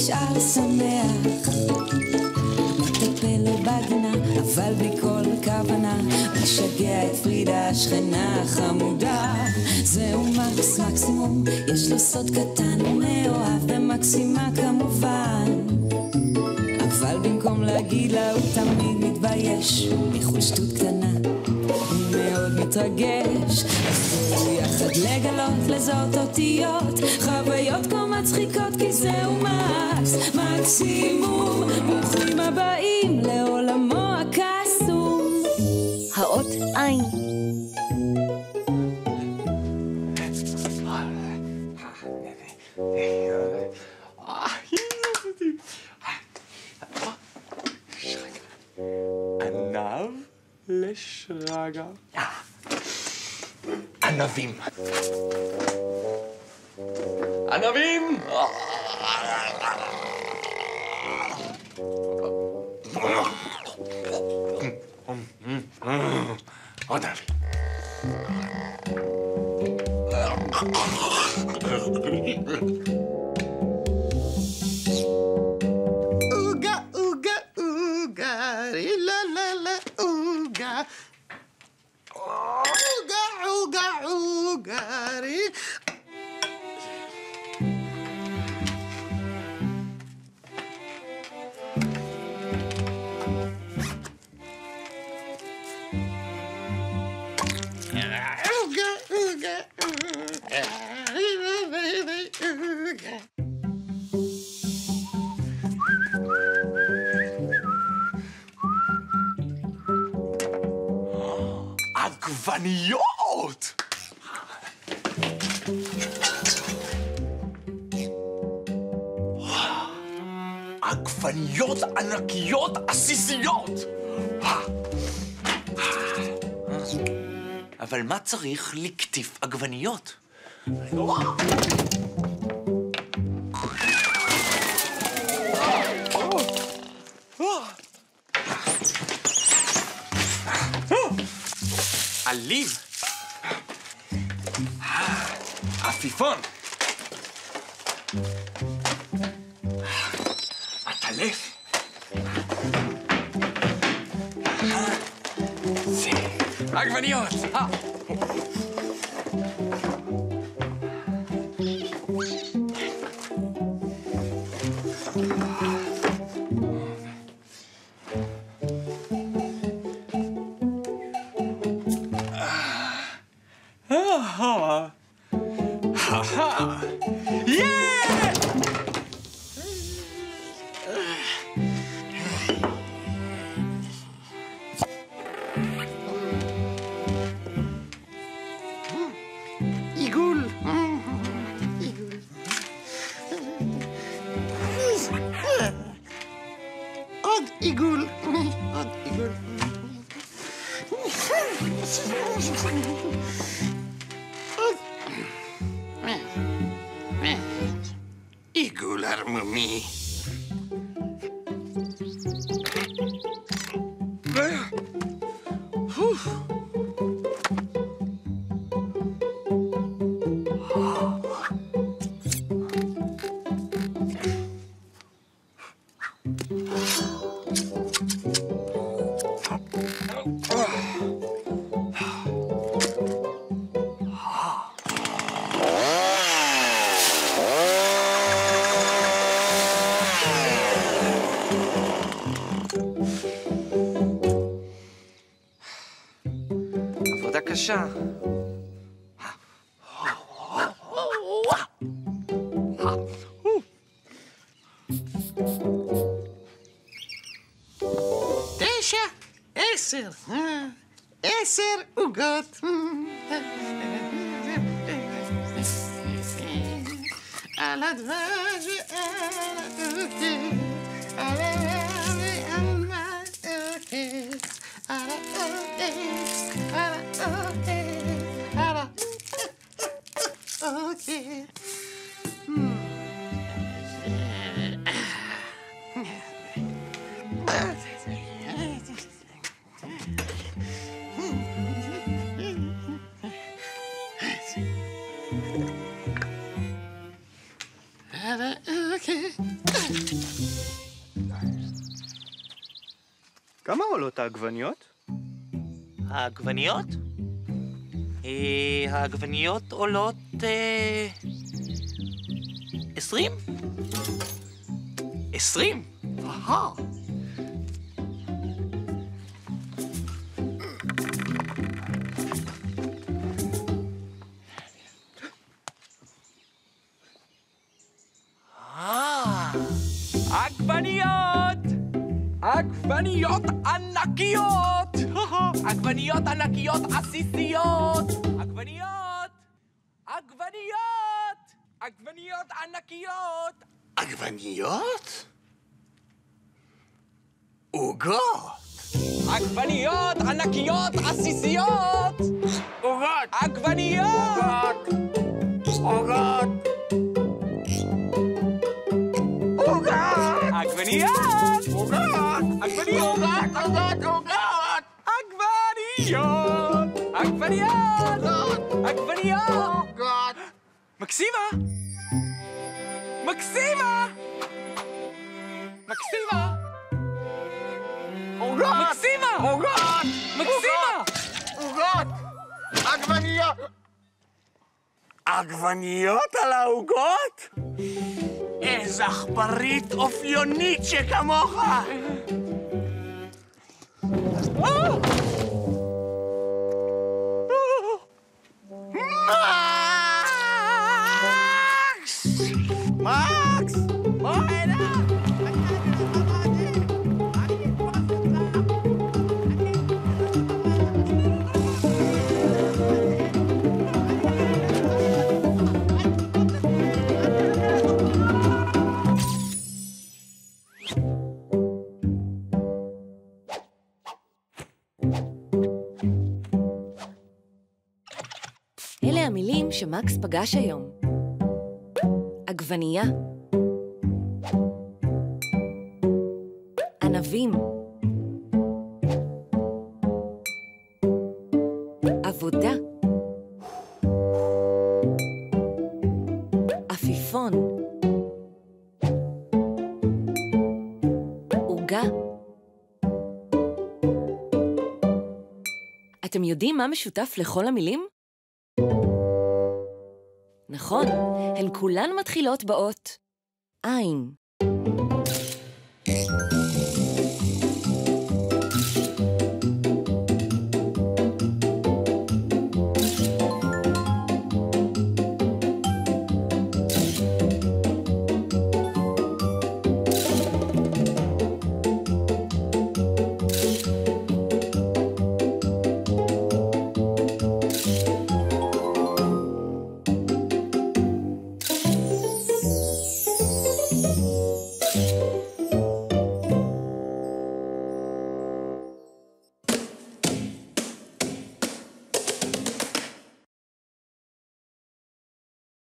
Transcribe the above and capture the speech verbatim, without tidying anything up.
נשאר שמח, מטפל לו בגינה, אבל בלי כל כוונה, משגע את פרידה השכנה החמודה. זהו מקס מקסימום, יש לו סוד קטן, מאוהב במקסימה כמובן, אבל במקום להגיד לה הוא תמיד מתבייש, מחול שטות קטנה הוא מאוד מתרגש. אז בואו יחד לגלות, לזהות אותיות, חוויות כה מצחיקות, כי זהו מקס מקסימום. ברוכים הבאים לעולמו הקסום. האות עין. ענב לשרגא. ענבים. ענבים! עוד ענבים. אוגה, אוגה, אוגה, לה לה לה, אוגה. אוגה, אוגה, אוגה, עגבניות! עגבניות ענקיות עסיסיות! אבל מה צריך לקטיף עגבניות? עליב! עפיפון! עטלף! זה עגבניות! עיגול, עוד עיגול. עיגול ערמומי. קשה. תשע, עשר, עשר עוגות. על הדבש ועל העוקץ, על העוקץ, על העוקץ, על העוקץ, על העוקץ. Okay. כמה עולות העגבניות? העגבניות? אה, העגבניות עולות... אה... עשרים? עשרים? אהה. עגבניות! עגבניות ענקיות! עגבניות ענקיות עסיסיות! עגבניות! עגבניות! עגבניות ענקיות! עגבניות? עוגות! עגבניות ענקיות עסיסיות! עוגות! עגבניות! עוגות! עגבניות! עוגות! עגבניות! עוגות! עוגות! עגבניות! עגבניות! עגבניות! עוגות! מקסימה! מקסימה! מקסימה! עוגות! מקסימה! עוגות! מקסימה! עוגות! עגבניות! עגבניות על העוגות? איז עכברית אופיונית שכמוך! מקס! מקס! בוא הנה! אלה המילים שמקס פגש היום. עגבנייה, ענבים, עבודה, עפיפון, עוגה. אתם יודעים מה משותף לכל המילים? נכון, הן כולן מתחילות באות עין.